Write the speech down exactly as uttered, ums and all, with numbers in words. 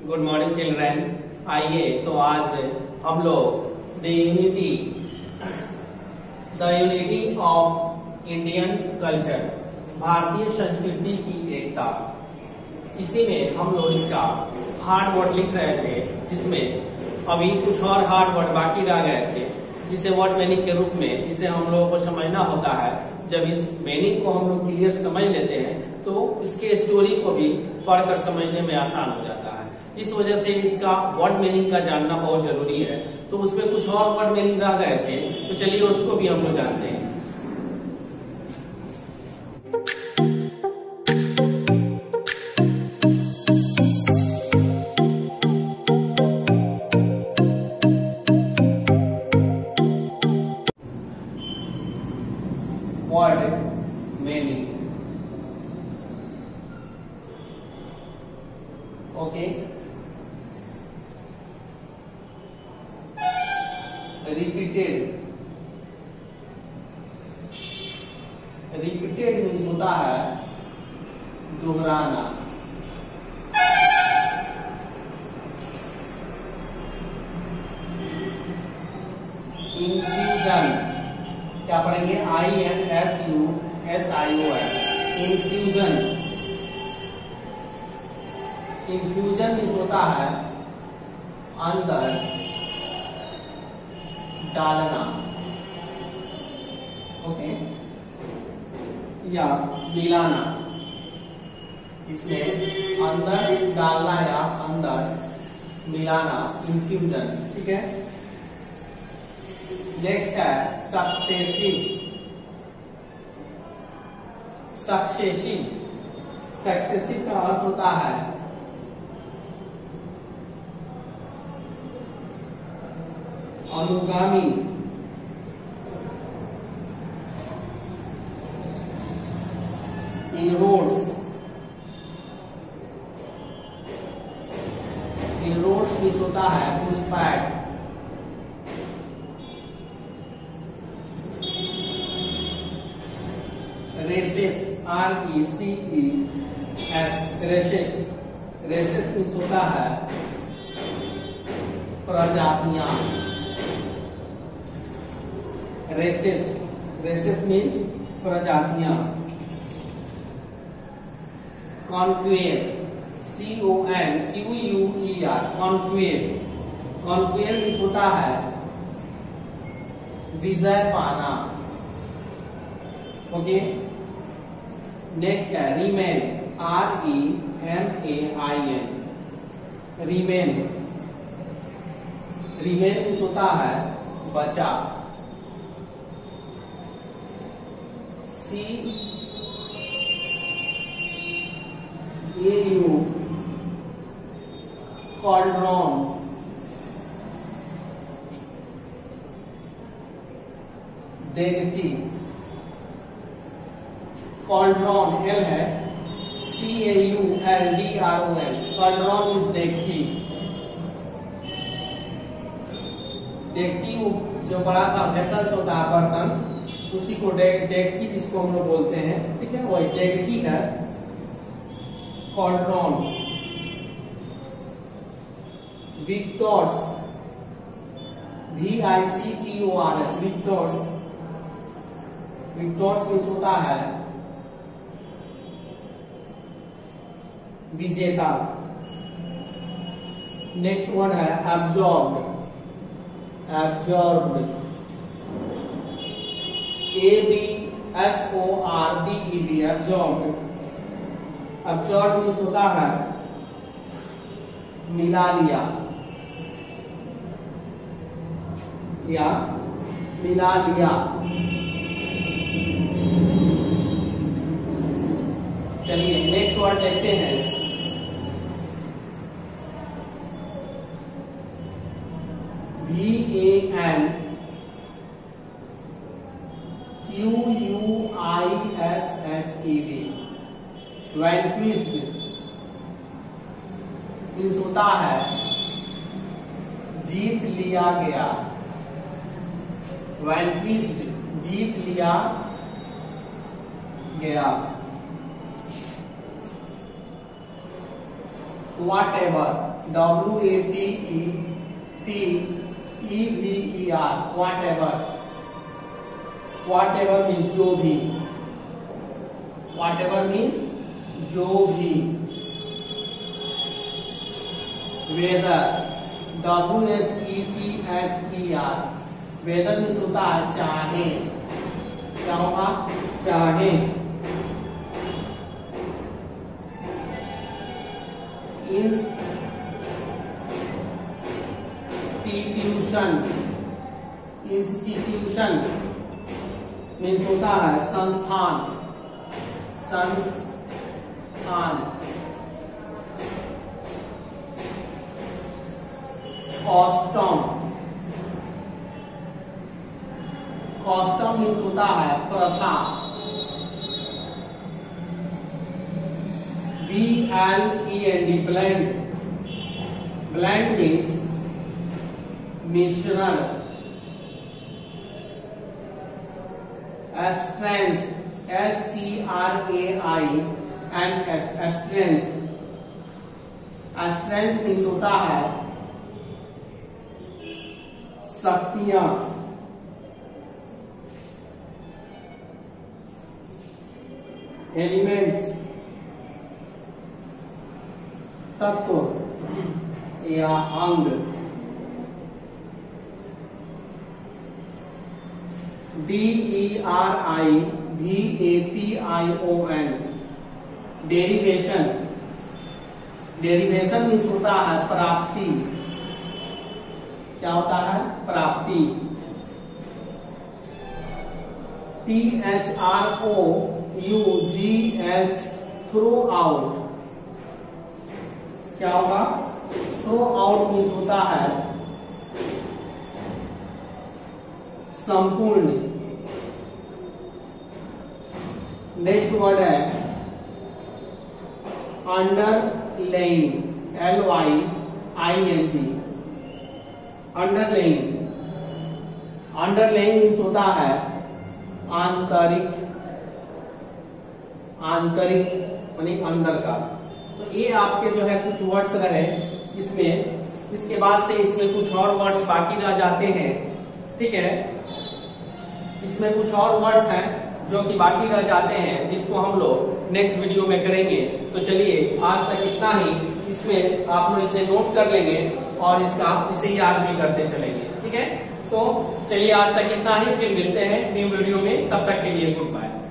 Good morning children. आइए तो आज हम लोग the unity the unity of Indian culture, भारतीय संस्कृति की एकता, इसी में हम लोग इसका हार्ड वर्ड लिख रहे थे, जिसमें अभी कुछ और हार्ड वर्ड बाकी रह गए थे, जिसे वर्ड मीनिंग के रूप में इसे हम लोगों को समझना होता है। जब इस मीनिंग को हम लोग क्लियर समझ लेते हैं तो इसके स्टोरी को भी पढ़कर समझने में आसान हो जाता है। इस वजह से इसका वर्ड मीनिंग का जानना बहुत जरूरी है। तो उसमें कुछ और वर्ड मीनिंग रह गए थे, तो चलिए उसको भी हम लोग जानते हैं। Word meaning, okay. Repeated, repeated means होता है दोहराना। इन्फ्यूजन, क्या पढ़ेंगे? I N F U S I O N, infusion. Infusion means होता है अंदर डालना, ओके, या मिलाना। इसमें अंदर डालना या अंदर मिलाना, इन्फ्यूजन, ठीक है। नेक्स्ट है सक्सेसिव। सक्सेसिव सक्सेसिव का अर्थ होता है अनुगामी। इनरोड्स, इनरोड्स मीन्स होता है घुसपैठ। Races, R E C E S, races, races means होता है प्रजातियां। रेसेस, रेसेस मीन्स प्रजातियां। Conquer, C O N Q U E R, conquer. Conquer means होता है विजय पाना, ओके। नेक्स्ट है remain, R E M A I N, remain. Remain means होता है बचा। C A U, cauldron. डेगची, कॉल्ड्रॉन, एल है, C A U L D R O N, cauldron is डेगची। डेगची जो बड़ा सा वेसल्स होता है, बर्तन, उसी को डेगची जिसको हम लोग बोलते हैं, ठीक है, वही डेगची है। Cauldron. Victors, V I C T O R S, victors. Victors means होता है विजेता। नेक्स्ट वर्ड है absorbed, absorbed, A B S O R B E D, absorbed. Absorb means होता है मिला लिया या मिला लिया। चलिए नेक्स्ट वर्ड देखते हैं। V A N Q U I S H E D, vanquished means होता है जीत लिया गया। वैनक्विस्ड, जीत लिया गया। Whatever, W A T E T E V E R, whatever, whatever means जो भी, वॉट एवर मीन्स जो भी, whether, W H E T H E R, whether means होता है चाहे, क्या होगा, चाहे, इंस्टीट्यूशन, इंस्टीट्यूशन मीन्स होता है संस्थान, संस्थान, कॉस्टम, कॉस्टम मीन्स होता है प्रथा, B L E N D, blend, blend means मिश्रण, strains, S T R A I N S, strains, strains means होता है शक्तियां, एलिमेंट्स, तत्व या अंग, D E R I V A P I O N, derivation, derivation means होता है प्राप्ति, क्या होता है, प्राप्ति, T H R O U G H, throughout, क्या होगा, थ्रू आउट मीन्स होता है संपूर्ण। नेक्स्ट वर्ड है underlying, L Y I N G, underlying, underlying means होता है आंतरिक, आंतरिक यानी अंदर का। तो ये आपके जो है कुछ वर्ड्स रहे इसमें, इसके बाद से इसमें कुछ और वर्ड्स बाकी रह जाते हैं, ठीक है, इसमें कुछ और वर्ड्स हैं जो कि बाकी रह जाते हैं, जिसको हम लोग नेक्स्ट वीडियो में करेंगे। तो चलिए आज तक इतना ही, इसमें आप लोग इसे नोट कर लेंगे और इसका इसे याद भी करते चलेंगे, ठीक है। तो चलिए आज तक इतना ही, फिर मिलते हैं न्यू वीडियो में, तब तक के लिए गुड बाय।